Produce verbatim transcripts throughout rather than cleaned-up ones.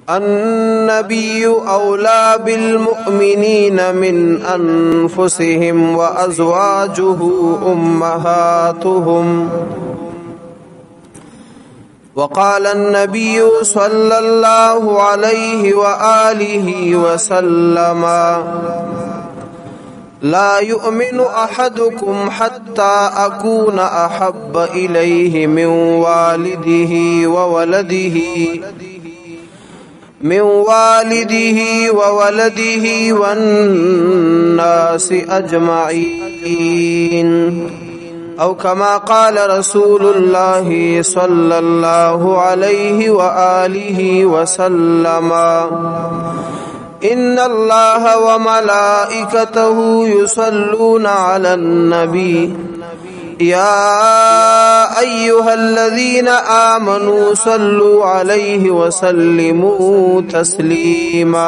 النبي أولى بالمؤمنين من أنفسهم وأزواجه أمهاتهم. وقال النبي صلى الله عليه وآله وسلم: لا يؤمن أحدكم حتى أكون أحب إليه من والده وولده من والده وولده والناس أجمعين، أو كما قال رسول الله صلى الله عليه وآله وسلم: إن الله وملائكته يصلون على النبي يا أيها الذين آمنوا صلوا عليه وسلموا تسليما.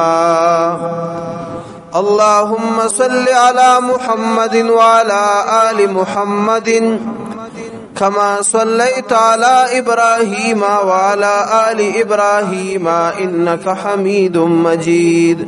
اللهم صل على محمد وعلى آل محمد كما صليت على إبراهيم وعلى آل إبراهيم إنك حميد مجيد.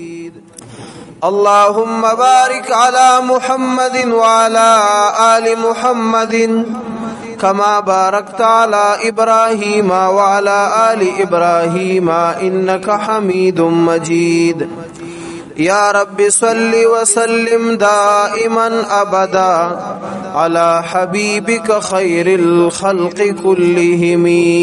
اللهم بارك على محمد وعلى آل محمد كما باركت على إبراهيم وعلى آل إبراهيم إنك حميد مجيد. يا رب صل وسلم دائما أبدا على حبيبك خير الخلق كلهم.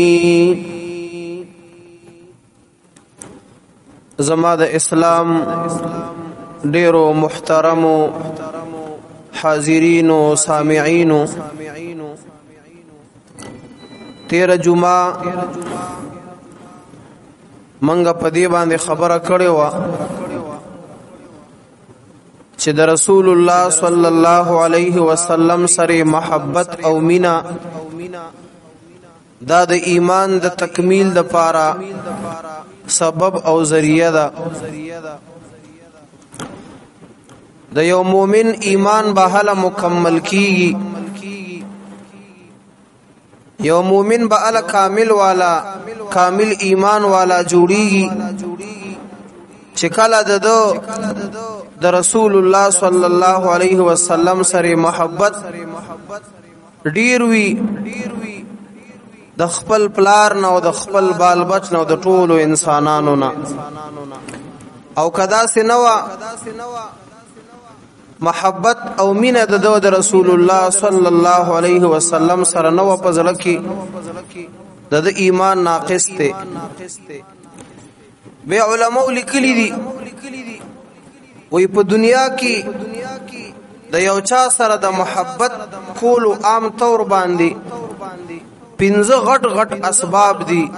زماد اسلام ډیرو محترمو حاضرینو سامعینو، تیر جمعه منګه په دې باندې خبره کړې و چې د رسول الله صلی الله علیه وسلم سره محبت او مینا دا د ایمان د تکمیل د پاره سبب او ذریعہ ده. د یو مومن ایمان به هله مکمل کیږي، یو مومن به هله کامل والا کامل ایمان والا جوړیږي چې کله د دو د رسول الله صلی الله علیه وسلم سره محبت ډیر وی، د خپل پلار نه او د خپل بال بچ نه او د ټولو انسانانو نه. او کدا سينوا محبت او مینه د دو د رسول الله صلی الله علیه وسلم سره نو په ځل کې د ایمان ناقص ته. به علماء لیکلي دي وی په دنیا کې د یو چا سره د محبت کولو عام طور باندې پنځه غټ غټ اسباب دي،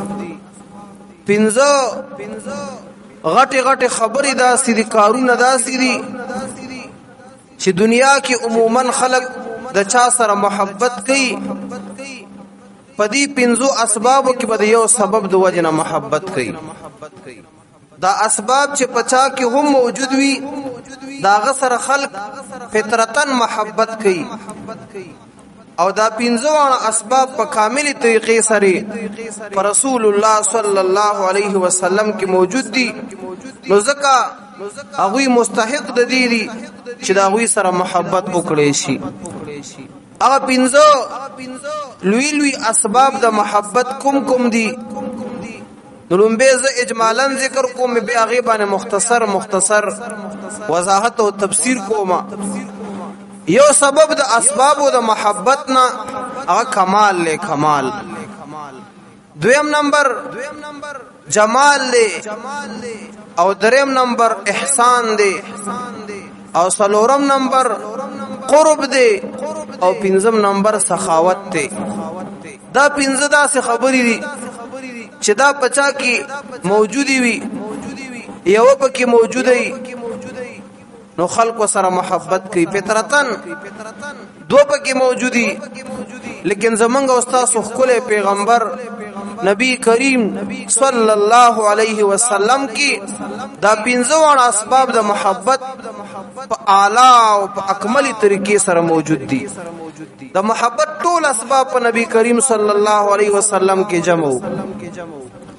پنځه غټ غټ خبرې داسې دي، کارونه داسې دي چې دنیا کې عموما خلق د چا سره محبت کوي، په دې پنځو اسبابو کې به یو سبب د وجنه محبت کوي. دا اسباب چې پچا کې هم موجود وي دا غسر خلق فطرتن محبت کوي، او دا پنځه اسباب په کامل طریقې سره پر رسول الله صلی الله علیه وسلم کې موجود دي. نو ځکه هغه مستحق د دې دي چې دا هغه سره محبت وکړي شي. هغه پنځه لوی لوی اسباب د محبت کوم کوم دي؟ نلومبه ز اجمالا ذکر کوم، به هغه باندې مختصر مختصر وضاحت او تفسیر کوم. یو سبب د اسباب د محبت نه هغه کمال له کمال، دویم نمبر جمال له، او دریم نمبر احسان دی، او څلورم نمبر قرب دی، او پنځم نمبر سخاوت دی. دا پنځه داسې خبرې دي چې دا پچا کې موجودي وي، یو پکې موجودي نو خلق سره محبت کوي فطرتن، دو پکې موجودي. لیکن زمونږ استاد خپل پیغمبر نبی کریم صلی الله علیه وسلم کی دا پنځه اسباب د محبت په اعلی او په اکملی طریقې سره موجود دي. د محبت ټول اسباب په نبی کریم صلی الله علیه وسلم کې جمع.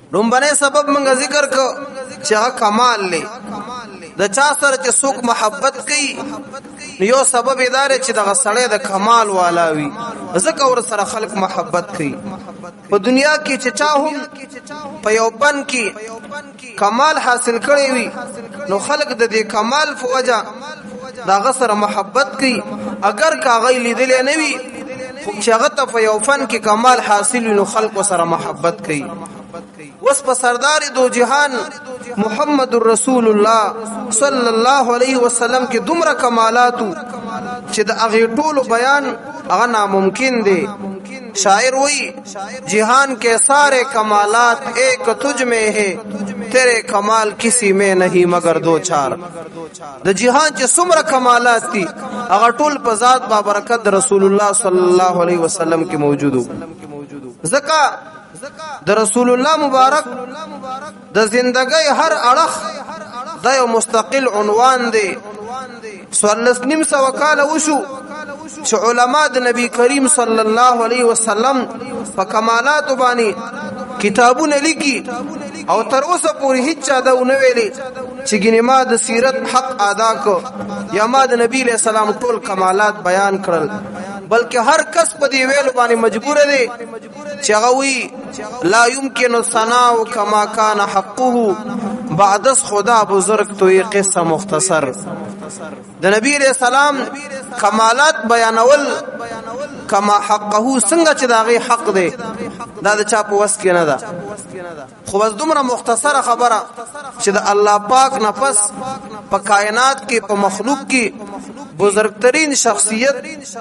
لومبنه سبب منګه ذکر کو چې هغه کمال لې د چا سره چې څوک محبت کوي یو سبب اداره چې دغه سړی د کمال والا وي ځکه ور سره خلق محبت کوي په دنیا کې چې چا هم په یو بن کې کمال حاصل کړی وي نو خلق د دې کمال په وجه دغه سره محبت کوي اگر کاغی لیدل نه وي چې هغه ته په یو فن کې کمال حاصل نو خلق سره محبت کوي وس په سردار دو جهان محمد رسول الله صلی الله علیه وسلم کې دومره کمالاتو چې د هغه ټولو بیان هغه ناممکن دی شاعر وی جہان کے سارے کمالات ایک تجھ میں ہے تیرے کمال کسی میں نہیں مگر دو چار د جہان چې څومره کمالات دي هغه ټول په ذات بابرکت رسول الله صلی الله علیه وسلم کې موجودو زکا د رسول الله مبارک د زندګۍ هر اړخ د یو مستقل عنوان دی سوالس نیم سو کال وشو چې علما د نبی کریم صلی الله علیه وسلم په کمالات باندې کتابونه لیکي او تر اوسه پورې هیڅ چا دا ونه ویلي چې ګینه ما د سیرت حق ادا کو یا ما د نبی له سلام ټول کمالات بیان کړل بلکې هر کس په دې ویلو باندې مجبور دی چې هغه وی لا يمكن الثناء كما كان حقه بعد خدا بزرگ تو یہ قصه مختصر د نبی علیہ السلام کمالات بیانول کما حقه څنګه چې داغي حق دی دا د چا په وس کې نه ده خو بس دومره مختصره خبره چې د الله پاک نفس په کائنات کې په مخلوق کې بزرگترین شخصیت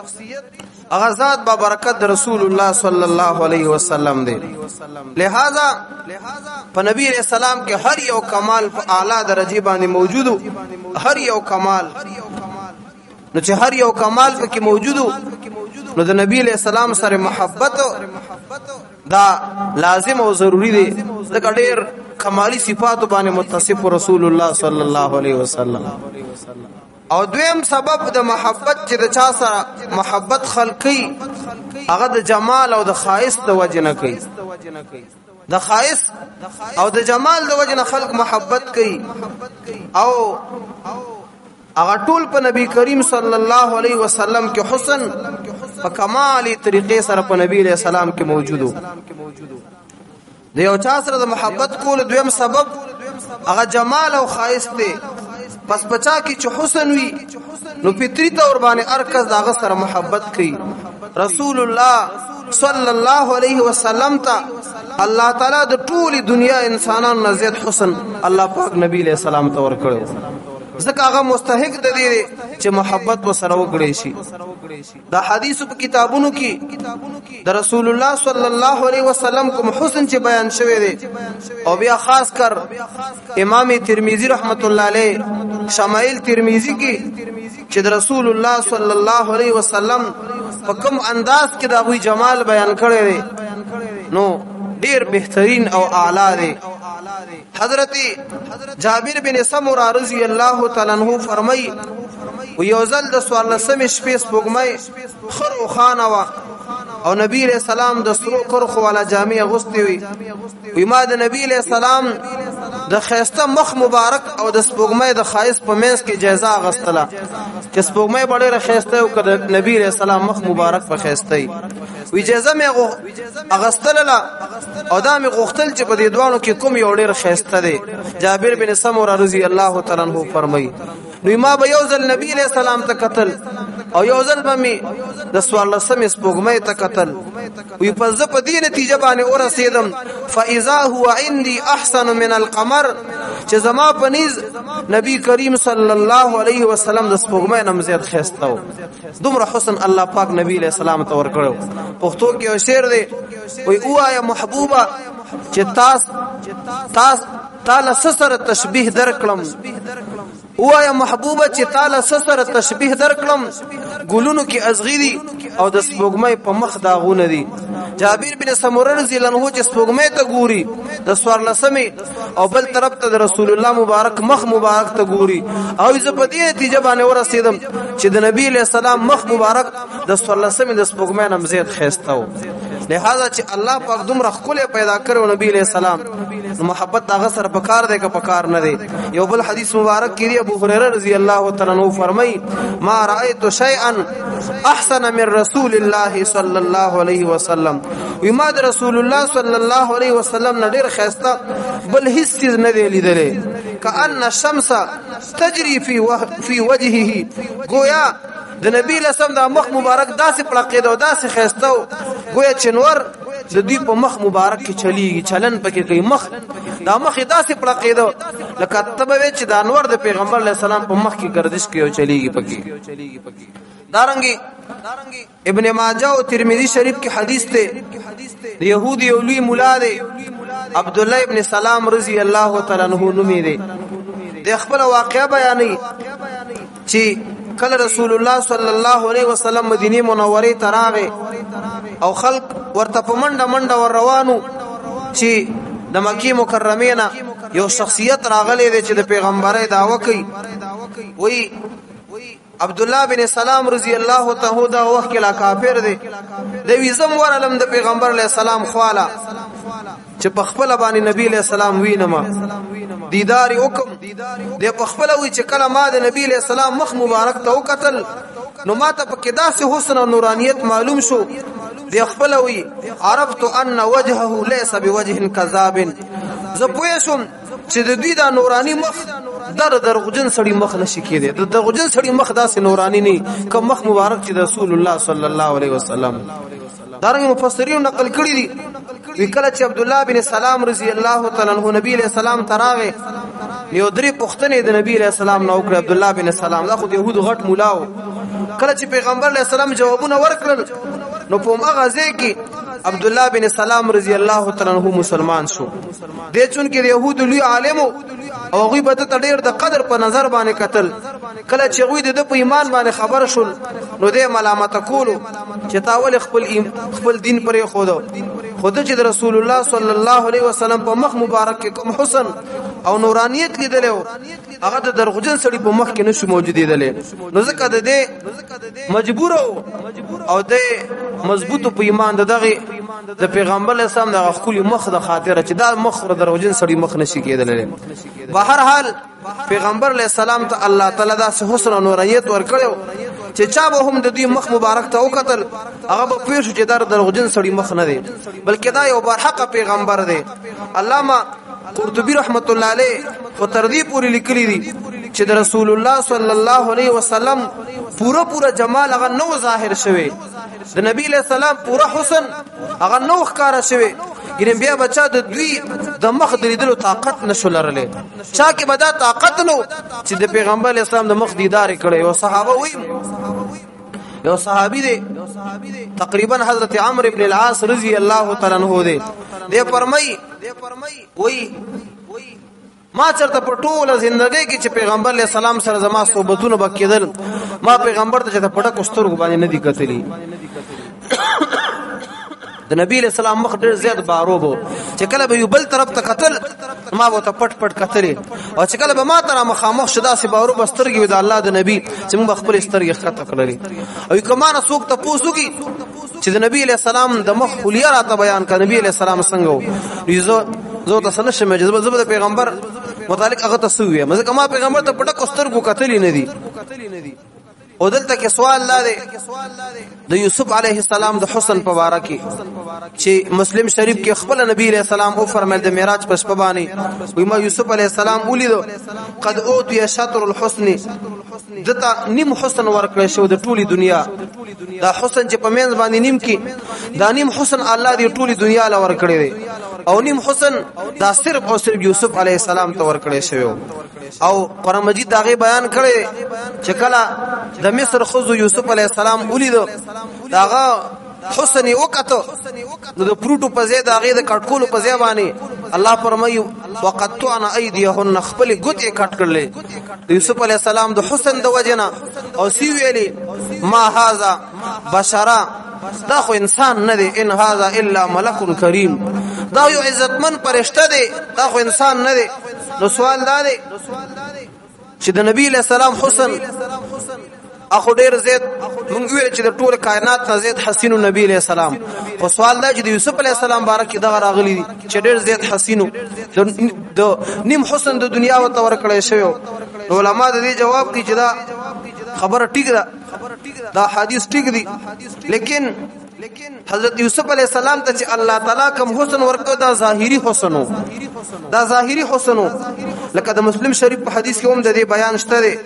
اغازات بابرکت رسول الله صلی الله علیه وسلم دی لہذا په نبی علیہ السلام کې هر یو کمال په اعلی درجه باندې موجودو هر یو کمال نو چې هر یو کمال پکې موجودو نو د نبی علیہ السلام سره محبت دا لازم او ضروری دی ځکه ډېر کمالی صفات باندې متصف رسول الله صلی الله علیه وسلم او دویم سبب د محبت چې د چا سره محبت خلقي هغه د جمال او د خاص د وجه نه کوي د خاص او د جمال د وجه نه خلق محبت کوي او هغه ټول په نبی کریم صلی الله علیه وسلم کې حسن په کمالي طریقې سره په نبی علیہ السلام کې موجودو د یو چا سره د محبت کول دویم سبب هغه جمال او خاص دی پس بچا کی چې حسن وي نو فطری طور باندې ارکز داغه سره محبت کوي رسول الله صلی الله علیه وسلم ته الله تعالی د ټول دنیا انسانانو نزيد حسن الله پاک نبی علیہ السلام ته ورکړو ځکه هغه مستحق د دې چې محبت وسره وکړي شي دا حدیث په کتابونو کې د رسول الله صلی الله علیه وسلم کوم حسن چې بیان شوی دی او بیا خاص کر امام ترمذی رحمت الله علیه شمائل ترمذی کې چې د رسول الله صلی الله علیه وسلم په کوم انداز کې دا غوي جمال بیان کړی دی نو ډیر بهترین او اعلی دی حضرت جابر بن سمرہ رضی الله تعالی عنہ فرمای و یوزل د سوال سم شپې سپوږمۍ خر او خانه وا او نبی علیہ السلام د سرو کرخو والا جامع غوستي وي وی ما د نبی علیہ السلام د خیسته مخ مبارک او د سپوږمۍ د خایس په منځ کې جایزه غستله چې سپوږمۍ ډېره خیسته او کړه نبی علیہ السلام مخ مبارک په خیسته وی جایزه مې غستله او دا مې غوښتل چې په دې دوانو کې کوم یو ډېر خیسته دی جابر بن سمرہ رضی الله تعالی عنہ فرمایي نو ما به یوزل نبی علیہ السلام ته قتل او یوزل به می د سوال سم سپوږمۍ ته قتل وی په ز په دې نتیجه باندې ورسېدم فاذا هو عندي احسن من القمر چې زما په نيز نبی کریم صلی الله علیه وسلم د سپوږمۍ نم زیات خستاو دومره حسن الله پاک نبی علیہ السلام ته ورکړو پښتو کې یو شعر دی وی اوایا محبوبه چې تاس تاس تعالی سره تشبیه درکړم وایا محبوبه چې تعالی سره تشبیه درکړم ګلونو کې ازغیدي او د سپوږمۍ په مخ داغونه دي جابر بن سمره رضی الله عنه چې سپوږمۍ ته ګوري د سوار لسمه او بل طرف ته د رسول الله مبارک مخ مبارک ته ګوري او زه په دې نتیجه باندې ورسېدم چې د نبی له سلام مخ مبارک د سوار لسمه د سپوږمۍ نم زیات خيستاو لہذا چې الله پاک دومره خپل پیدا کړو نبی علیہ السلام نو محبت هغه سره پکار دی که پکار نه دی. یو بل حدیث مبارک کې دی ابو هريره رضی الله تعالی عنہ فرمایي ما رأيت شيئا احسن من رسول الله صلی الله علیه وسلم وما رسول الله صلی الله علیه وسلم نه ډیر خسته بل هیڅ چیز نه دی لیدلې کأن الشمس تجري في في وجهه گویا د نبی لسم د مخ مبارک داسې پړقېده او داسې خسته گویا چنور د دوی په مخ مبارک کې چلیږي چلن پکې کوي مخ دا مخ داسې پړقېده لکه تبه چې د انور د پیغمبر علیه السلام په مخ کې گردش کوي او چلیږي پکې. دارنګي ابن ماجه او ترمذی شریف کې حدیث ته د يهودي اولي مولا دی عبد الله ابن سلام رضی الله تعالی عنہ نومي دی د خپل واقعا بیانې چې کله رسول الله صلی الله علیه وسلم مدینه منوره ته راغی او خلق ورته په منډه منډه ور روانو چې د مکی مکرمه نه یو شخصیت راغلی دی چې د پیغمبري دعوه کوي. وی عبد الله بن سلام رضی الله تعالی دا وخت کې لا کافر دی د ویزم ورلم د پیغمبر علیه السلام خواله چې په خپل باندې نبی علیہ السلام وینما دیدار حکم د په خپل وی چې کله ما د نبی علیہ السلام مخ مبارک ته وکتل نو ما ته په کې داسې حسن او نورانیت معلوم شو د خپل وی عرفت ان وجهه ليس بوجه كذاب زه پوه شم چې د دوی دا نورانی مخ در درغجن سړی مخ نشي کېده د درغجن سړی مخ داسې نورانی نه کوم مخ مبارک چې رسول الله صلی الله علیه وسلم. دارنګ مفسرین نقل کړی دي وکړه چې عبد الله بن سلام رضی الله تعالی عنہ نبی علیہ السلام تراغه یو درې پښتنې د نبی علیہ السلام نو کړ عبد الله بن سلام دا خو د يهود غټ مولاو کله چې پیغمبر علیہ السلام جوابونه ورکړل نو په هغه ځای کې عبد الله بن سلام رضی الله تعالی عنہ مسلمان شو. د چون کې د يهود لوی عالم او غي بده تډیر د قدر په نظر باندې قتل کله چې غوی د په ایمان باندې خبر شول نو د ملامت کولو چې تاول خپل خپل دین پرې خودو خود چې رسول الله صلی الله علیه وسلم په مخ مبارک کې کوم حسن او نورانیت لیدلو هغه د درغجن سړي په مخ کې نشو موجودېدل نو ځکه د دې مجبور او د مضبوط په ایمان دغه د پیغمبر اسلام د خپل مخ د خاطر چې دا مخ د درغجن سړي مخ نشي کېدل. بهر حال پیغمبر علیہ السلام ته الله تعالی دا حسن او نورانیت ورکړو چې چا به هم د دې مخ مبارک ته وکتل هغه به پوه شو چې دا درغجن سړي مخ نه دی بلکې دا یو برحق پیغمبر دی. علامه قرطبی رحمت الله علیه او تردی پوری لیکلی دي چې د رسول الله صلی الله علیه وسلم پورا پورا جمال هغه نو ظاهر شوی د نبی علیہ السلام پورا حسن هغه نو ښکارا شوی ګرم بیا بچا د دوی د مخ دریدلو طاقت نشو لرلې چا کې بدا طاقت نو چې د پیغمبر اسلام د مخ دیدار کړي او صحابه وي یو صحابي دی تقریبا حضرت عمرو ابن العاص رضی الله تعالی عنہ دی دی فرمای وای ما چرته په ټوله ژوندۍ کې چې پیغمبر علیہ السلام سره زما صحبتونه وکیدل ما پیغمبر ته چې په ډکو سترګو باندې نه دی کتلی د نبی علیہ السلام مخ ډیر زیات باروبو چې کله به یو بل طرف ته قتل ما به ته پټ پټ قتل او چې کله به ما تر مخامخ شدا سي باورو بسترګي د الله د نبی چې موږ خپل سترګي خطه کړلې او کمانه څوک ته پوسوږي چې د نبی علیہ السلام د مخ خلیه راته بیان کړ نبی علیہ السلام څنګه یو زه ته سره شمه جذبه زبده پیغمبر متعلق هغه تسویه مزه کما پیغمبر ته پټ کوسترګو قتل نه دي او دلته کې سوال لا دی د یوسف علیه السلام د حسن په باره کې چې مسلم شریف کې خپل نبی علیہ السلام او فرمایل د معراج په شپه باندې وي ما یوسف علیه السلام ولیدو قد اوتي شطر الحسن دته نیم حسن ورکړی شو د ټولي دنیا دا حسن چې په منځ باندې نیم کې دا نیم حسن الله دی ټولي دنیا له ورکړی دی او نیم حسن دا صرف او صرف یوسف علیه السلام ته ورکړی شوی او قرآن مجید دا غي بیان کړی چې کله د مصر خزو یوسف علیہ السلام ولیدو داغه حسن وکړو نو د پروتو په ځای داغه د کټکولو په ځای باندې الله فرمایو وقطعنا ايديهن خپل ګوتې کټ کړلې یوسف علیہ السلام د حسن د وجنه او سی ویلي ما هاذا بشرا دا خو انسان نه دی ان هاذا الا ملک کریم دا یو عزتمن فرشته دی دا خو انسان نه دی. نو سوال دا دی چې د نبی علیہ السلام حسن اخو ډیر زیات موږ ویل چې د ټول کائنات نه زید حسین نبی علیہ السلام خو سوال دا چې د یوسف علیہ السلام بارک دغه راغلی دي چې ډېر زید حسینو د نیم حسن د دنیا و تور کړی شوی علماء د دې جواب کوي چې دا خبره ټیک ده دا حدیث ټیک دي لیکن حضرت یوسف علیہ السلام ته چې الله تعالی کوم حسن ورکړ دا ظاهری حسنو دا ظاهری حسنو لکه د مسلم شریف په حدیث کې هم د دې بیان شته دی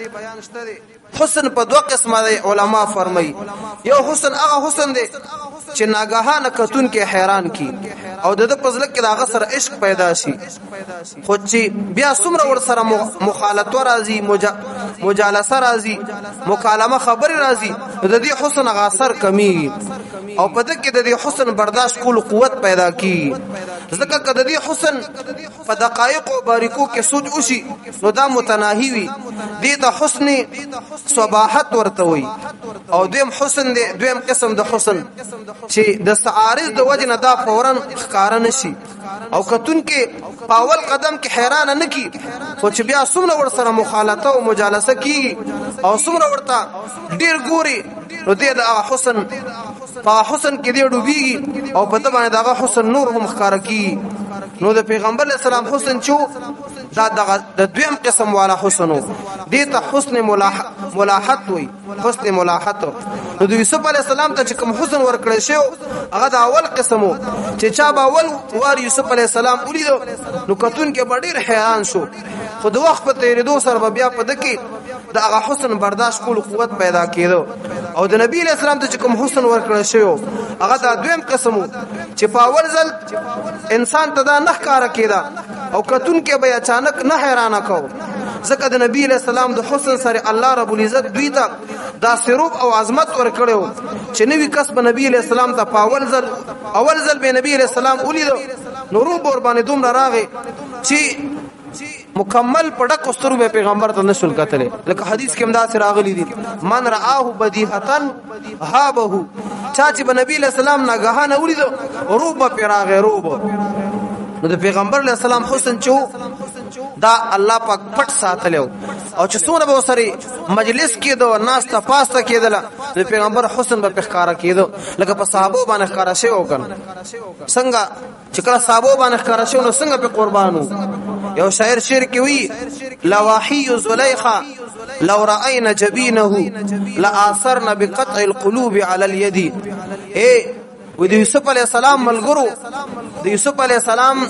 حسن په دوه قسمه دی علما فرمایي یو حسن هغه حسن دی چې ناګهانه کتون کې حیران کی او د پزله کې دا غسر عشق پیدا شي خو چې بیا څومره ور سره مخالطه راځي مجالسه راځي مکالمه خبر راځي د دې حسن غاثر کمی او په دې کې د دې حسن برداشت کول قوت پیدا کی ځکه کله د دې حسن په دقایق او باریکو کې سوچ وشي نو دا متناهي وي دې ته حسن صباحت ورته وي او دویم حسن دی دویم قسم د حسن چې د سعارض د وجه نه دا فورا ښکار نشي او کتون کې پاول قدم کې حیران نه کی خو چې بیا څومره ور سره مخالطه او مجالسه کی او څومره ورته ډیر ګوري نو دې د حسن په حسن کې دی ډوبېږي او په دې باندې دا حسن نور هم ښکار کی نو د پیغمبر اسلام حسن چو دا د دویم قسم والا حسنو دې ته حسن ملاحت وي حسن ملاحت نو د یوسف علی السلام ته کوم حسن ورکړی شو هغه د اول قسمو چې چا به اول وار یوسف علی السلام ولیدو نو کتون کې ډېر حیران شو خو د وخت په تیریدو سره بیا په دکې د هغه حسن برداشت کول قوت پیدا کېدو او د نبی علیہ السلام ته کوم حسن ورکړی شو هغه د دویم قسمو چې په اول ځل انسان ته دا نه ښکار کېدا او کتون کې به اچانک نه حیرانه کو ځکه د نبی علیہ السلام د حسن سره الله رب العزت دوی ته دا سروب او عظمت ورکړو چې نوی کس به نبی علیہ السلام ته په اول ځل اول ځل به نبی علیہ السلام ولیدو نو روب ور باندې دومره راغی چې مکمل پړک استرو به پیغمبر ته نشول کتل لکه حدیث کې امداد راغلی دي من رآه بدیهتن هابه چا چې به نبی علیہ السلام ناګهانه ولیدو روب په راغی روب نو د پیغمبر علیہ السلام حسن چو دا الله پاک پټ ساتلو او چې څونه به وسري مجلس کېدو ناس ته پاسته کېدله د پیغمبر حسن به ښکارا کېدو لکه په صحابه باندې ښکارا شي او کنه څنګه چې کله صحابه باندې ښکارا شي نو څنګه په قربانو یو شاعر شعر کې وی لواحي زليخه لو رأينا جبينه لآثرنا بقطع القلوب على اليد اے و د یوسف علی السلام ملګرو د یوسف علی السلام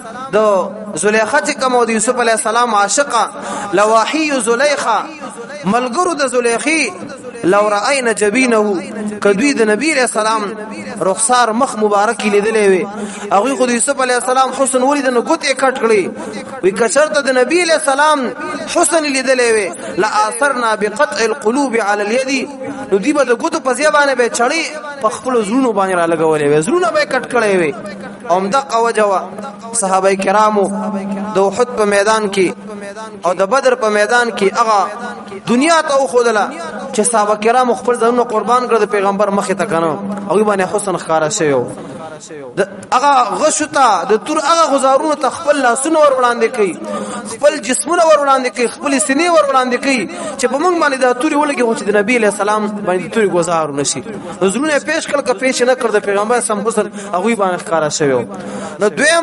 د زلیخا چې کوم د یوسف علی السلام عاشقه لواحی زلیخا ملګرو د زلیخی لو رأينا جبينه کدوی د نبی علیہ السلام رخسار مخ مبارک لیدلې وي هغه خو د یوسف علیہ السلام حسن ولید نو ګوتې کټ کړې وی کشرته د نبی علیہ السلام حسن لیدلې وي لا اثرنا بقطع القلوب على اليد نو دی به د ګوتو په ځای باندې به چړې په خپل زړونو باندې را لګولې وي زړونه به کټ کړې وي اومده قوجوا صحابه کرامو د احد په میدان کې او د بدر په میدان کې هغه دنیا ته خودله چې صحابه کرام خپل ځانونه قربان کړ د پیغمبر مخه ته کنه هغه باندې حسن ښکارا شوی د هغه غشتا د تور هغه غزارونو ته خپل لاسونه ور وړاندې کوي خپل جسمونه ور وړاندې کوي خپل سینې ور وړاندې کوي چې په موږ باندې د توري ولګي خو چې د نبی له سلام باندې توري گزار نشي زړونه پېښ کړ ک پېښ نه کړ د پیغمبر سم حسن هغه باندې ښکارا شوی نو دویم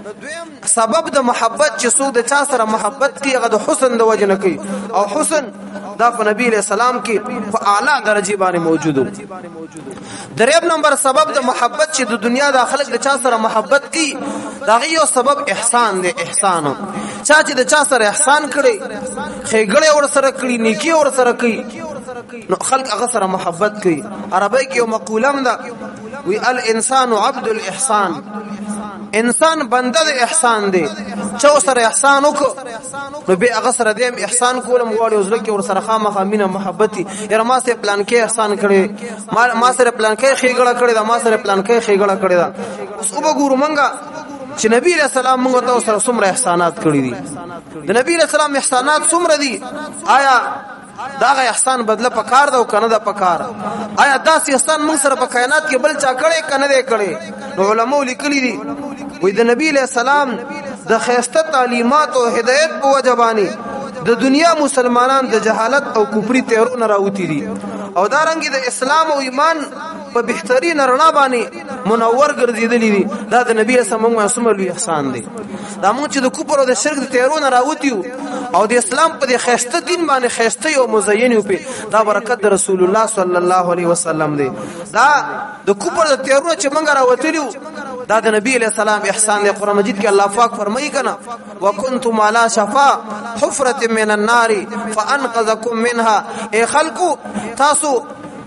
سبب د محبت چې څوک د چا سره محبت کوي هغه د حسن د وجه نه کوي او حسن دا په نبی علیہ السلام کې په اعلی درجه باندې موجودو دریم نمبر سبب د محبت چې د دنیا د خلق د چا سره محبت کوي دا یو سبب احسان دی احسان چا چې د چا سره احسان کړي خېګړې ور سره کړي نیکی ور سره کوي نو خلق هغه سره محبت کوي عربی کې یو مقوله ده وی الانسان عبد الاحسان انسان بنده د احسان دی چې سره احسان وکړو نو به هغه سره دیم احسان کولم غواړي وزره کې ور سره خامخا مینه محبتي یره ما سره پلان کې احسان کړي ما ما سره پلان کې خېګړه کړي دا ما سره پلان کې خېګړه کړي دا اوس وګورو مونږه چې نبی رسول الله موږ ته سره څومره احسانات کړی دي د نبی رسول الله احسانات څومره دي آیا دا غي احسان بدله پکار دا او کنه دا پکار آیا دا سي احسان موږ سره په کائنات کې بل چا کړي کنه دې کړي نو علماء لیکلي دي وې د نبی له سلام د خيسته تعلیمات او هدایت په وجبانی د دنیا مسلمانان د جهالت او کفر تیرونه راوتی دي او دا رنګ د اسلام او ایمان په بهترین رڼا باندې منور ګرځیدلی دي دا د نبی رسول الله معصوم لوی احسان دی دا موږ چې د کفر او د شرک د تیرونه راوتیو او د اسلام په د خیسته دین باندې خیسته او مزین یو په دا برکت د رسول الله صلی الله علیه وسلم دی دا د کفر د تیرونه چې موږ راوتلیو دا د نبی علیہ السلام احسان دی قرآن مجید کې الله پاک فرمایي کنا وکنتم علی شفا حفرة من النار فانقذکم منها ای خلقو تاسو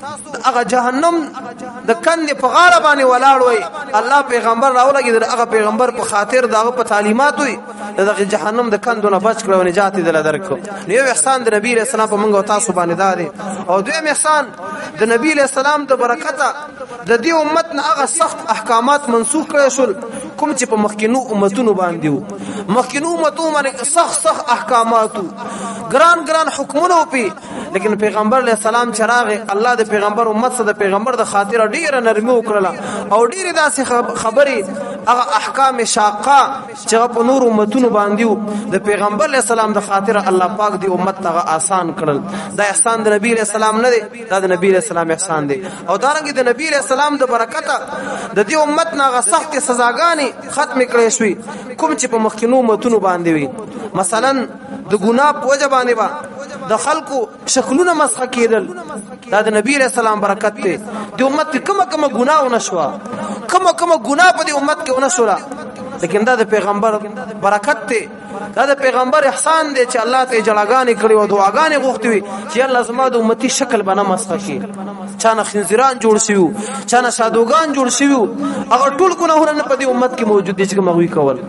هغه جهنم د کندې په غاړه باندې ولاړ وي الله پیغمبر راولګي دغه پیغمبر په خاطر دغه په تعلیمات وي دغه جهنم د کندونه بچ کړو نجات دې درکو یو احسان د نبی رسول الله په موږ او تاسو باندې دادي او دویم احسان د نبی رسول الله د برکته د دې امت نه هغه سخت احکامات منسوخ کړي شول کوم چې په مخکینو امتونو باندې وو مخکینو امتونو باندې سخت سخت احکامات ګران ګران حکمونه وپی لیکن پیغمبر علیہ السلام چراغ الله د پیغمبر امت سره د پیغمبر د خاطر ډیره نرمي وکړه او ډیره داسې خبرې هغه احکام شاقه چې په نور امتونو باندې د پیغمبر علیہ السلام د خاطر الله پاک دی امت ته آسان کړل دا احسان د نبی علیہ السلام نه دی دا د نبی علیہ السلام احسان دی او دارنګه د نبی علیہ السلام د برکته د دې امت نه هغه سخت سزاګانې ختم کړې شوې کوم چې په مخکینو امتونو باندې وي مثلا د ګناه په وجه باندې با د خلکو شکلونه مسخ کېدل دا د نبی رسول الله برکت ته د امت کومه کومه ګناه ونشوا کومه کومه ګناه په دې امت کې ونشولا لیکن دا د پیغمبر برکت ته دا د پیغمبر احسان دی چې الله ته جړاګانې کړې او دعاګانې غوښتې وي چې الله زما د امتی شکل بنا مسخ کړي چانه خنزیران جوړ شيو چانه شادوغان جوړ شيو هغه ټول ګناهونه په دې امت کې موجود دي چې موږ کول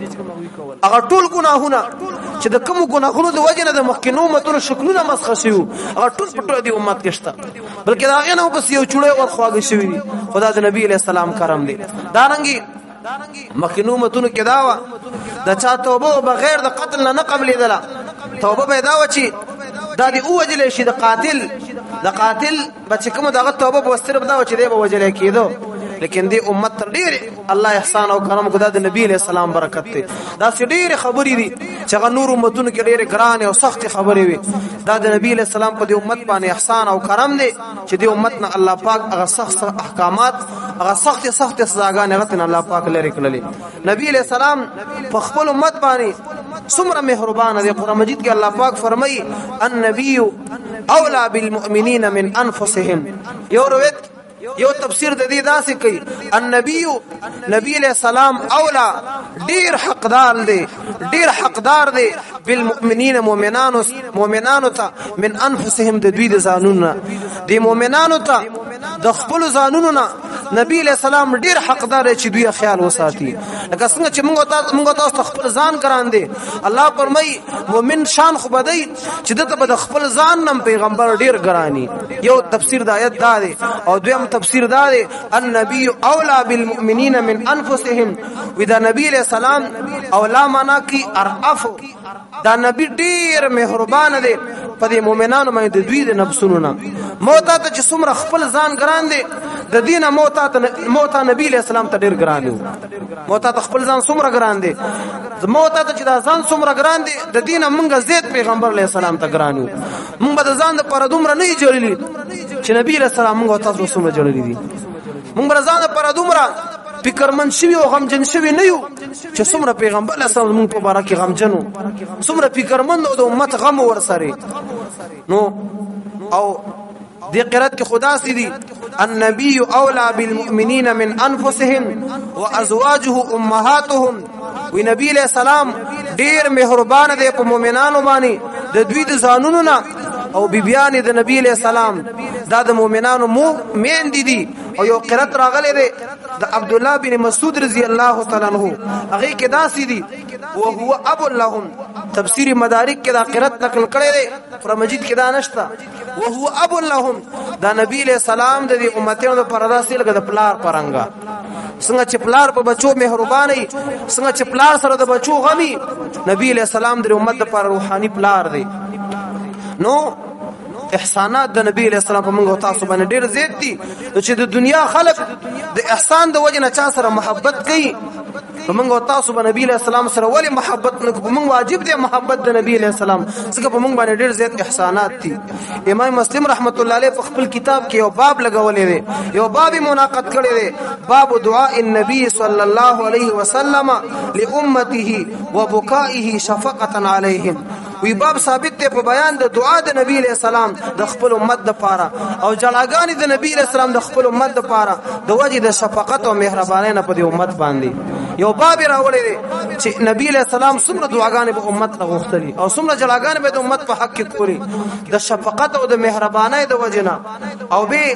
هغه ټول ګناهونه چې د کوم ګناهونو د وجه نه د مخکینو امتونو شکلونه مسخ شيو هغه ټول په ټول دې امت کې شته بلکې دا غي نه بس یو چوړې ور خواږه شوی خدا د نبی علیہ السلام کرم دی دارنګي مخکینو امتونو کې داوا د چا توبه بغیر د قتل نه قبل دلا توبه به دا و چې دا دی او وجل شي د قاتل د قاتل بچ کوم دغه توبه به ستر بدا و چې دی به وجل کېدو لیکن دې امت تر ډیر الله احسان او کرم خدا د نبی علیہ السلام برکت ته دا ډیر خبرې دي چې غنور امتونو کې ډیر ګران او سخت خبرې وي دا د نبی علیہ السلام په دې امت باندې احسان او کرم دی چې دې امت نه الله پاک هغه سخت احکامات هغه سخت سخت سزاګانې غتن الله پاک لري کړلې نبی علیہ السلام په خپل امت باندې څومره مهربان دی قرآن مجید کې الله پاک فرمایي النبي اولى بالمؤمنين من انفسهم یو روایت یو تفسیر د دې داسې کوي النبي نبی علیہ السلام اولا ډیر حقدار دی ډیر حقدار دی بالمؤمنین مؤمنانو مؤمنانو ته من انفسهم د دوی د ځانونو د مؤمنانو ته د خپل ځانونو نه نبی علیہ السلام ډیر حقدار چې دوی خیال وساتي لکه څنګه چې موږ تاسو موږ تاسو خپل ځان ګران دي الله فرمای مؤمن شان خو بدای چې دته د خپل ځان نم پیغمبر ډیر ګرانی یو تفسیر د آیت دا دی او دویم تفسیر دا دی النبي اولى بالمؤمنين من انفسهم ودا نبی علیہ السلام اولا معنا کی ارعف دا نبی ډیر مهربان دی په دې مؤمنانو باندې د دوی د نفسونو نه موت ته چې څومره خپل ځان ګران دي د دینه موت ته موت نبی علیہ السلام ته ډیر ګران دی موت ته خپل ځان څومره ګران دي موت ته چې دا ځان څومره ګران دي د دینه مونږه زید پیغمبر علیہ السلام ته ګران یو مونږ به ځان د پر دومره نه جوړلی چې نبی علیہ السلام مونږ تاسو څومره جوړلی دي مونږ به ځان د پر دومره فکرمن شوی او غمجن شوی نه یو چې څومره پیغمبر علیہ السلام مونږ په بارا کې غمجنو څومره فکرمن او د امت غم ورسره نو او دي قرات خدا سيدي النبي اولى بالمؤمنين من انفسهم وازواجه امهاتهم ونبي عليه السلام ډیر مهربان دی په مؤمنانو باندې د دوی د ځانونو نه او بیبیان د نبی علیہ السلام دا د مؤمنانو مو مین دي دي او یو قرات راغله دی د عبد الله بن مسعود رضی الله تعالی عنہ هغه کې دا سيدي او هو ابو لهم تفسیر مدارک کې دا قرات نقل کړي دی پر مجید کې دا نشته او هو ابو لهم دا نبی علیہ السلام د دې امتونو پر داسې لګ د پلار پرنګا څنګه چې پلار په بچو مهرباني څنګه چې پلار سره د بچو غمي نبی علیہ السلام د امت پر روحاني پلار دی نو احسانات د نبی علیہ السلام په موږ تاسو باندې ډیر زیات دي چې د دنیا خلق د احسان د وجه نه چا سره محبت کوي موږ او تاسو په نبی له سلام سره ولې محبت نه کوو؟ موږ واجب دی محبت د نبی له سلام، ځکه په موږ باندې ډېر زیات احسانات دي. امام مسلم رحمت الله علیه په خپل کتاب کې یو باب لګولې دی، یو باب مناقض کړی دی، باب دعاء النبي صلی الله علیه وسلم لامته وبكائه شفقه عليهم. وی باب ثابت دی په بیان د دعا د نبی له سلام د خپل امت د پاره او جلاګانی د نبی له سلام د خپل امت د پاره د وجه د شفقت او مهربانۍ نه په دې امت باندې یو باب راوړی دی چې نبی له سلام څومره دعاګانې به امت له غوښتلي او څومره جلاګانې به د امت په حق کې کولې د شفقت او د مهربانۍ د وجه نه. او به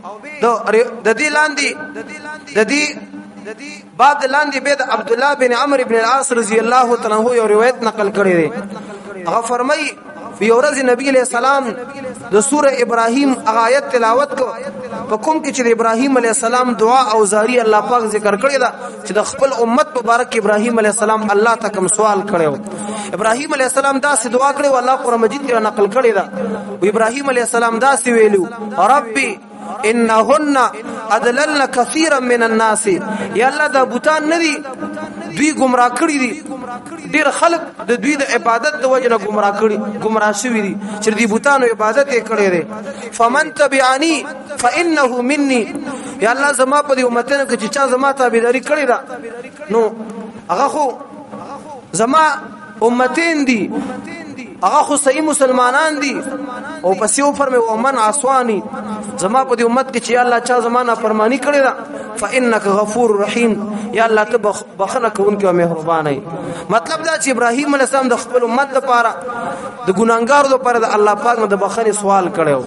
د دې لاندې د دې باب د لاندې به د عبد الله بن عمرو بن العاص رضی الله تعالی عنہ یو روایت نقل کړی دی. هغه فرمایي په یو ورځ نبی علیہ السلام د سوره ابراهیم آیت تلاوت کو، په کوم کې چې د ابراهیم علیہ السلام دعا او زاری الله پاک ذکر کړی دا چې د خپل امت مبارک ابراهیم علیہ السلام الله ته کوم سوال کړو. ابراهیم علیہ السلام دا سي دعا کړو، الله قرآن مجید کې نقل کړی دا. او ابراهیم علیہ السلام دا سي ویلو ربي انهن ادللن كثيرا من الناس. یا الله دا بوتان ندي دوی گمراه کړی دي، ډیر خلک د دوی د عبادت د وجه نه گمراه کړي گمراه شوی دي چې د بوتانو عبادت یې کړی دي. فمن تبعني فانه مني. یا الله زما په دې امتونو کې چې چا زما تابعداري کړی ده نو هغه خو زما امتین دي، هغه خو صحیح مسلمانان دي. او پس یو فرمه ومن عصوانی، زما په دې امت کې چې الله چا زمانہ فرمانی کړی دا فانک غفور رحیم. یا الله ته بخنه کوونکی او مهربان ای. مطلب دا چې ابراهیم علیه السلام د خپل امت لپاره د ګناګارو لپاره د الله پاک نه د بخنه سوال کړو.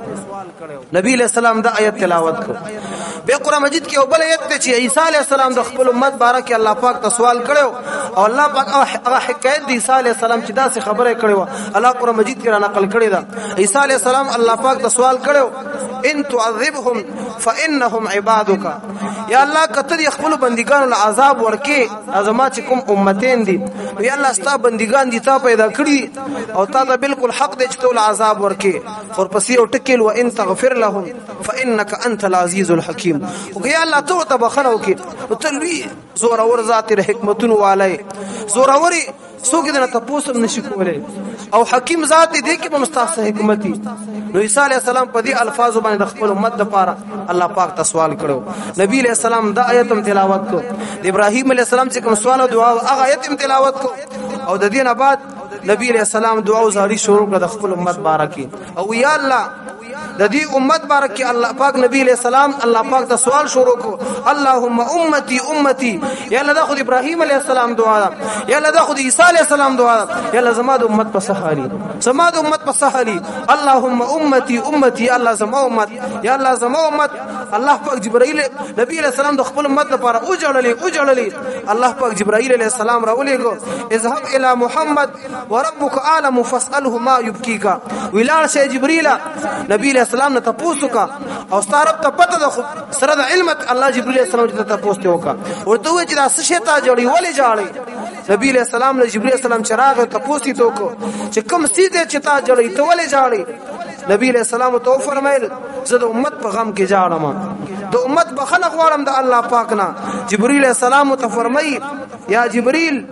نبی علیہ السلام دا آیت تلاوت کړ. به قرآن مجید کې یو بل آیت ته چې عیسی علیہ السلام د خپل امت بارک الله پاک ته سوال کړو او الله پاک هغه حکایت د عیسی علیہ السلام چې دا څه خبره کړو الله قرآن مجید کې را نقل کړی دا. عیسی علیہ السلام الله پاک ته سوال کړو ان تعذبهم فانهم عبادك. یا الله کته خپل بندګانو له عذاب ورکې ازما چې کوم امتین دي یا الله ستا بندګان دي تا پیدا کړی او تا ته بالکل حق دي چې ټول عذاب ورکې. ورپسې او ټکل و ان تغفر لهم فانك انت العزيز الحكيم. او یا الله ته ته بخنه وکي او تلوي زور اور ذات حکمتونو والي زور اوري څوک دې نه تاسو نشي کولای او حکیم ذات دې کې په مستحق حکمتي. نو عیسی علیہ السلام په دې الفاظو باندې د خپل امت لپاره الله پاک ته سوال کړو. نبی علیہ السلام دا آیت هم تلاوت کو، د ابراهیم علیہ السلام چې کوم سوال او دعا هغه آیت هم تلاوت کو او د دې نه بعد نبی علیہ السلام دعا او زاری شروع کړ د خپل امت بارکی. او یا الله د دې امت بارکی الله پاک نبی علیہ السلام الله پاک ته سوال شروع کو اللهم امتي امتي. یا الله د خود ابراهیم علیہ السلام دعا ده، یا الله د خود عیسی علیہ السلام دعا ده، یا الله زما د امت په سحالي زما د امت په سحالي اللهم امتي امتي. الله زما امت یا الله زما امت. الله پاک جبرائیل نبی علیہ السلام د خپل امت لپاره او جوړلې او جوړلې الله پاک جبرائیل علیہ السلام راولېګو اذهب الى محمد وربك اعلم فاساله ما يبكيك. ویلار شي جبرائیل نبی علیہ السلام نه تاسو کا او ستارب ته پته د سره د علمت الله جبرائیل علیہ السلام ته تاسو وکا ورته وی چې دا څه شی ته جوړي ولې جوړي. نبی علیہ السلام له جبرائیل السلام چراغ ته پوښتنه توکو چې کوم سیده چې تا جوړي ته ولې جوړي. نبی علیہ السلام ته فرمایل زه د امت په غم کې جاړم، د امت بخنه غواړم د الله پاک نه. جبرائیل علیہ السلام ته فرمایي یا جبرائیل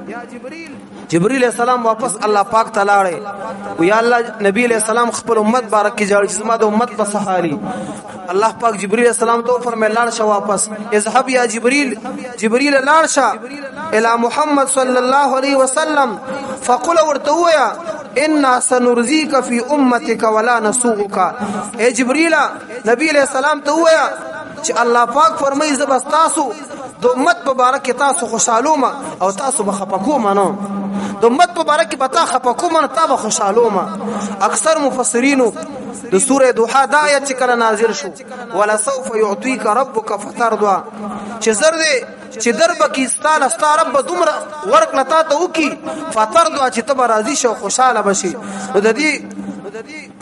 جبرائیل السلام واپس الله پاک تعالی او یا الله نبی علیہ السلام خپل امت بارک کی جوړ چې زما د امت په سحالي. الله پاک جبرائیل السلام ته فرمایل لاړ شه واپس اذهب یا جبرائیل. جبرائیل لاړ شه الى محمد صلی الله علیه وسلم فقل ورتویا ان سنرزيك في امتك ولا نسوءك. اے جبرائیل نبی علیہ السلام ته ویا چې الله پاک فرمایي زبستاسو د امت مبارک تاسو خوشالومه او تاسو بخپکومه نو د امت مبارک پتا خپکومه تا به خوشالومه. اکثر مفسرینو د سوره دوحه دا آیت چې کله نازل شو ولا سوف يعطيك ربك فترضى چې زر دې چې درب کې ستاله ستاره رب دومره ورک لتا ته وکي فترضى چې ته راضي شو خوشاله بشي. د دې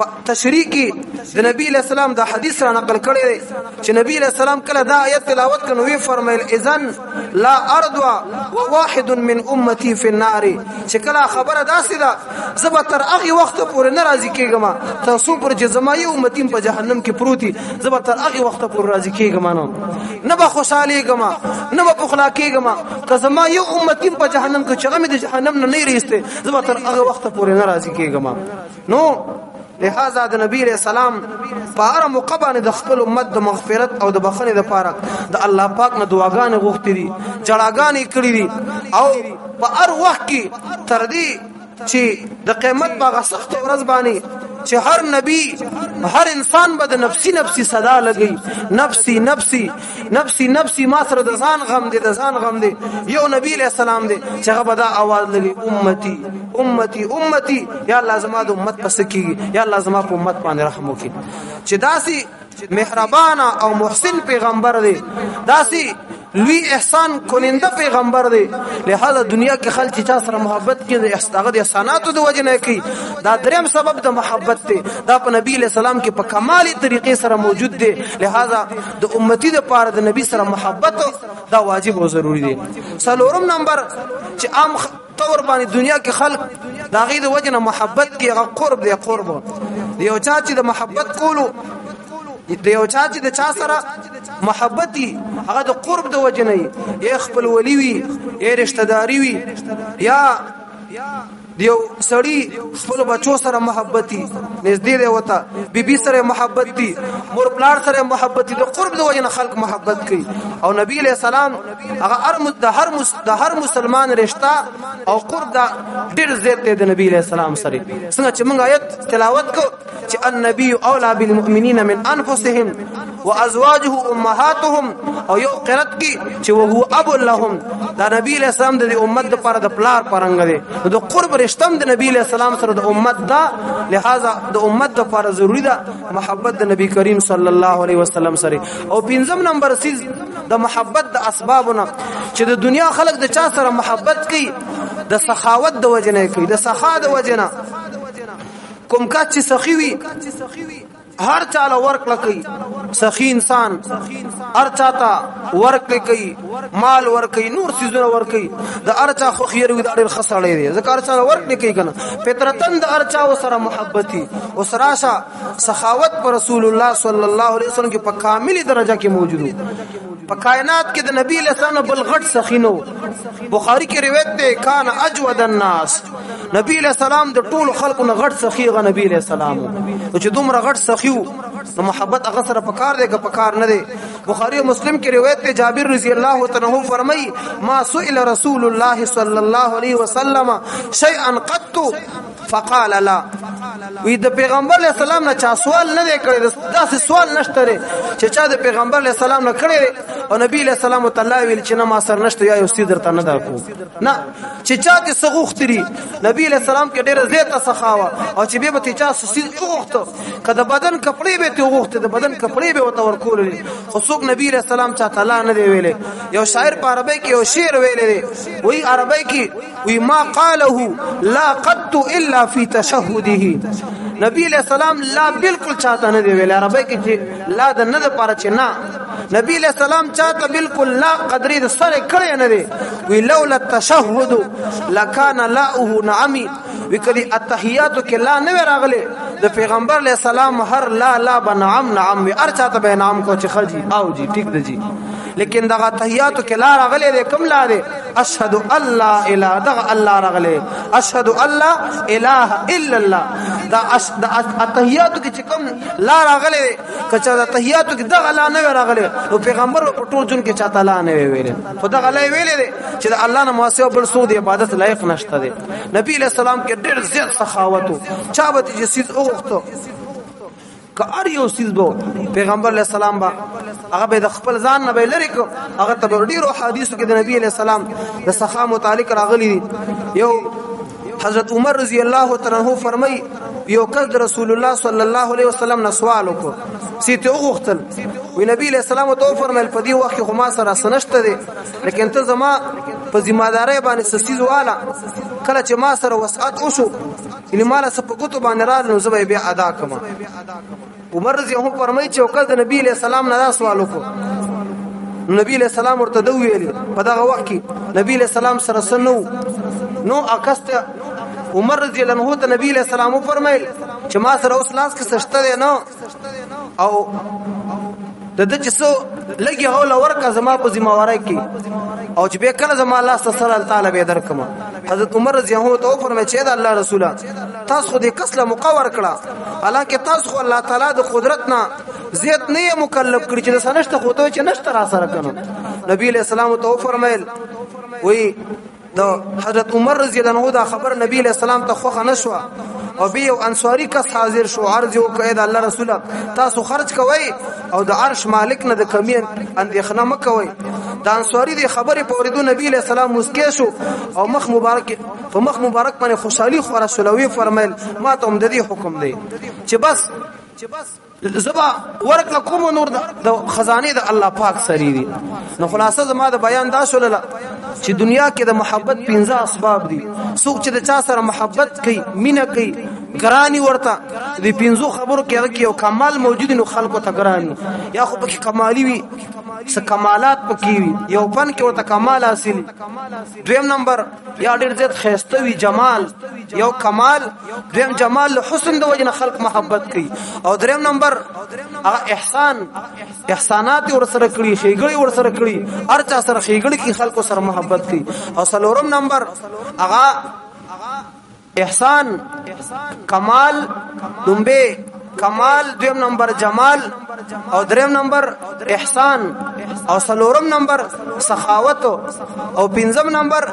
تشریح کې د نبی له سلام دا حدیث را نقل کړی دی چې نبی له سلام کله دا آیت تلاوت کړي وی فرمایل اذن لا ارضوا وواحد من امتي في النار چې کله خبره داسې ده زب تر هغه وخت پورې ناراضي کېږم تاسو پر چې زما یو امتی په جهنم کې پروتي زب تر هغه وخت پورې راضي کېږم نو نه به خوشاله کېږم نه به پخلا کېږم که زما یو امتی په جهنم کې چې هغه د جهنم نه نه ریسته زب تر هغه وخت پورې ناراضي کېږم نو لہذا د نبی علیہ السلام په هر موقع باندې د خپل امت د مغفرت او د بخښنې لپاره د الله پاک نه دعاګانې غوښتې دي جړاګانې کړې دي او په هر وخت کې تر دې چې د قیامت په سخت ورځ باندې چې هر نبی هر انسان به د نفسي نفسي صدا لګي نفسي نفسي نفسي نفسي ما سره د ځان غم دي د ځان غم دي یو نبی علیہ السلام دی چې هغه به دا आवाज لګي امتي امتي امتي یا الله زما د امت پس کیږي یا الله زما په امت باندې رحم وکړي چې داسي مهربان او محسن پیغمبر دی داسي لوی احسان کننده پیغمبر دی لہذا دنیا کې خلک چا سره محبت کوي د استغفار احساناتو د وجه نه کوي دا دریم سبب د محبت دی دا په نبی له سلام کې په کمالي طریقې سره موجود دی لہذا د امتی د پاره د نبی سره محبت دا واجب او ضروری دی څلورم نمبر چې عام طور باندې دنیا کې خلک دا غي د وجه نه محبت کې هغه قرب دی قرب یو چا چې د محبت کولو د یو چا چې د چا سره محبتي هغه د قرب د وجه نه یې خپل ولی وي یې رشتہ داری وي یا دیو سړی خپل بچو سره محبتي نږدې دی وته بیبي سره محبتي مور پلار سره محبتي د قرب د وجه نه خلق محبت کوي او نبی علیہ السلام هغه هر د هر د هر مسلمان رشتہ او قرب دا ډیر زیات دی د نبی علیہ السلام سره څنګه چې موږ آیت تلاوت کو چې النبي اولى بالمؤمنين من انفسهم وازواجه امهاتهم او یو قرات کی چې وهو اب لهم دا نبی علیہ السلام د امت لپاره د پلار پرنګ دی د قرب رشتم د نبی علیہ السلام سره د امت دا لہذا د امت لپاره ضروری ده محبت د نبی کریم صلی الله علیه وسلم سره او پنځم نمبر سیز د محبت د اسبابونه چې د دنیا خلق د چا سره محبت کوي د سخاوت د وجنه کوي د سخا د وجنه کوم کا چې سخی وي هر چاله ورک لکي سخی انسان هر چاته ورک لکي مال ورکي نور سيزونه ورکي د هر چا خو خیر وي د ډېر خسړې دي ځکه هر چاله ورک لکي کنه فطرتن د هر چا سره محبتي او سراشه سخاوت پر رسول الله صلی الله علیه وسلم کې په کامل درجه کې موجود په کائنات کې د نبی له سره بل غټ سخینو بخاری کې روایت ده کان اجود الناس نبی له سلام د ټول خلقو نه غټ سخیغه نبی له سلام او چې دومره غټ سخیو نو محبت هغه سره پکار دی که پکار نه دی بخاری او مسلم کې روایت ده جابر رضی الله تعالی عنہ فرمایي ما سئل رسول الله صلی الله علیه وسلم شیئا قط فقال لا وی د پیغمبر علیہ السلام نه چا سوال نه کړی دا سوال نشته چې چا د پیغمبر علیہ السلام نه کړی او نبی علیہ السلام تعالی ویل چې نه ما سر نشته یا یو سیدر ته نه دا کو نه چې چا دې سغوختري نبی علیہ السلام کې ډېر زیاته سخاوه او چې به ته چا سید وغوخته کله بدن کپڑے به ته وغوخته د بدن کپڑے به وته ورکول خو څوک نبی علیہ السلام چا تعالی نه دی ویلې یو شاعر په عربی کې یو شعر ویلې وی عربی کې وی ما قاله لا قد الا في تشهده نبی علیہ السلام لا بالکل چاته نه دی ویل عربی کې چې لا د نه د پاره چې نه نبی علیہ السلام چاته بالکل لا قدرې د سره کړی نه دی وی لولا التشهد لکان لاؤه نعمی وی کدی التحیات کې لا نه راغله د پیغمبر علیہ السلام هر لا لا بنعم نعم وی ار چاته به نام کو چې خجی او جی ټیک دی جی لیکن دغه تحیات کې لا راغله د کوم لا دی اشهد الله الا دغه الله راغله اشهد الله اله الا الله دا التحیات کې کوم لا راغله کچا د تحیات کې دغه لا نه راغله نو پیغمبر په ټول جون کې چاته لا نه ویل خو دغه لا ویل دي چې الله نه مواسو بل سود عبادت لایق نشته دي نبی علیہ السلام کې ډېر زیات سخاوت چا به چې سیز اوغته کار یو سیز بو پیغمبر علیہ السلام با هغه به د خپل ځان نه به لری کو هغه ته ډیرو حدیثو کې د نبی علیہ السلام د سخا متعلق راغلی یو حضرت عمر رضی الله تعالی عنہ فرمای یو کس رسول الله صلی الله علیه وسلم نه سوال وکړ سیته وغختل وی نبی علیہ السلام ته فرمایل په دی وخت خو ما سره سنشته دي لیکن ته زما په ذمہداري باندې سسیز والا کله چې ما سره وسعت وشو ان مال سپکوت باندې را نو زبې بیا ادا کما عمر رضی الله عنه فرمایي چې وکړه نبی علیہ السلام نه سوال وکړو نبی علیہ السلام ورته دوی ویل په دغه وخت کې نبی علیہ السلام سره سنو نو اکست عمر رضی الله عنه ته نبی علیہ السلام فرمایل چې ما سره اوس لاس کې سشته دی نو او د دې چې سو لګي هول ورکه زما په ذمہواری کې او چې به کله زما الله سبحانه تعالی به درکما حضرت عمر رضی الله عنه ته فرمایي چې دا الله رسوله تاسو دې کسله مقور کړه حالانکه تاسو الله تعالی د قدرت نه زیات نه مکلف کړی چې سنشته خو ته چې نشته را سره کنه نبی علیہ السلام ته فرمایل وی دا حضرت عمر رضی الله عنه دا خبر نبی علیہ السلام ته خوخه نشو او به یو انصاری کس حاضر شو عرض وکړه د الله رسوله تاسو خرج کوئ او د عرش مالک نه د کمی اندېښنه مکوئ د انصاری دی خبرې په اوریدو نبی علیہ السلام مسکی شو او مخ مبارک په مخ مبارک باندې خوشحالي خو رسولوي فرمایل ما ته هم د دې حکم دی چې بس زبا ورکله کوم نور د خزانه د الله پاک سری دي نو خلاصه زما د بیان دا شول چې دنیا کې د محبت پنځه اسباب دي څوک چې د چا سره محبت کوي مینه کوي ګرانی ورته د پنځو خبرو کې هغه یو کمال موجود نو خلکو ته ګرانی یا خو پکې کمالی وي څه کمالات پکې وي یو فن کې ورته کمال حاصل دویم نمبر یا ډېر زیات خسته وي جمال یو کمال دویم جمال حسن د وجه خلق محبت کوي او دریم نمبر هغه احسان احسانات ور سره کړی خېګړی ور سره کړی هر چا سره خېګړی کې خلکو سره محبت کوي او څلورم نمبر هغه احسان کمال دومبه کمال دویم نمبر جمال او دریم نمبر احسان او څلورم نمبر سخاوت او پنځم نمبر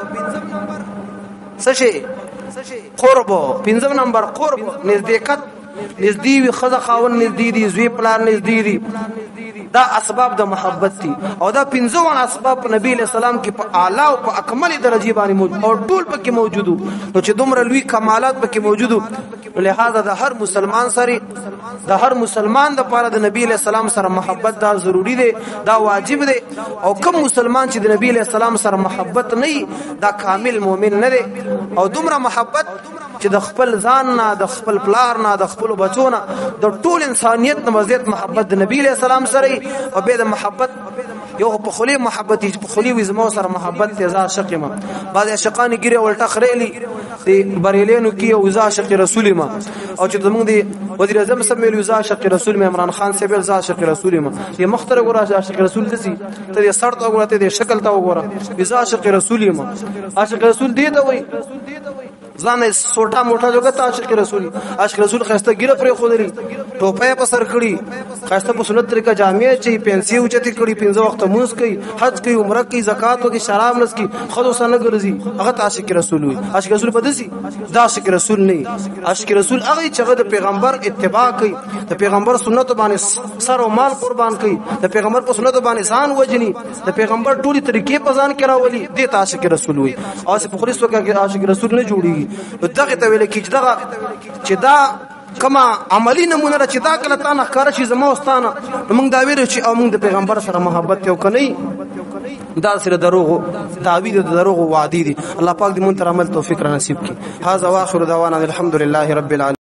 څه شي قرب پنځم نمبر قرب نزدېکت نزدې وي خزه خاون نزدې دي زوی پلار نزدې دي دا اسباب د محبت دي او دا پنځه اسباب نبی له سلام کې په اعلی او په اکمل درجه باندې موجود او ټول پکې موجود نو چې دومره لوی کمالات پکې موجود لہذا د هر مسلمان سره د هر مسلمان د پاره د نبی له سلام سره محبت دا ضروری دی دا واجب دی او کوم مسلمان چې د نبی له سلام سره محبت نه دا کامل مؤمن نه دی او دومره محبت چې د خپل ځان نه د خپل پلار نه د خپل بچو نه د ټول انسانيت نه مزید محبت د نبی له سلام سره او به د محبت یو په خلی محبت په خلی وي زمو سره محبت ته ځا شقمه بعض عاشقان ګری ولټه خړېلی دی بریلینو کې او ځا شق رسول ما او چې زموږ دی وزیر اعظم سمېلو ځا شق رسول ما عمران خان سیبل ځا شق رسول ما یې مختر ګور عاشق رسول دسی ته سر ته ګورته دی شکل ته وګوره ځا شق رسول ما عاشق رسول دی ته وای ځان سوټا موټا جوګه عاشق رسول عاشق رسول خسته ګیره پر خودري ټوپه په سر کړی خسته په سنت طریقه جامع چي پنسي اوچتي کړی پنځه وخت موږ کوي حج کوي عمره کوي زکات کوي شراب نس کوي خدو سره ګرځي هغه عاشق رسول وي عاشق رسول بدسي دا عاشق رسول نه عاشق رسول هغه چې د پیغمبر اتباع کوي د پیغمبر سنت باندې سر او مال قربان کوي د پیغمبر په سنت باندې ځان وجني د پیغمبر ټولي طریقې په ځان کې راولي د عاشق رسول وي او په خریصو کې عاشق رسول نه جوړيږي دغه ته ویل کی چې دغه چې دا کما عملی نمونه چې دا کله تا نه کار شي زمو واستانه موږ دا ویل چې او موږ د پیغمبر سره محبت یو کني دا سره دروغ تعویذ د دروغ وعده دي الله پاک دې مونږ ته عمل توفیق را نصیب کړي هاذا واخر دعوانا الحمد لله رب العالمين.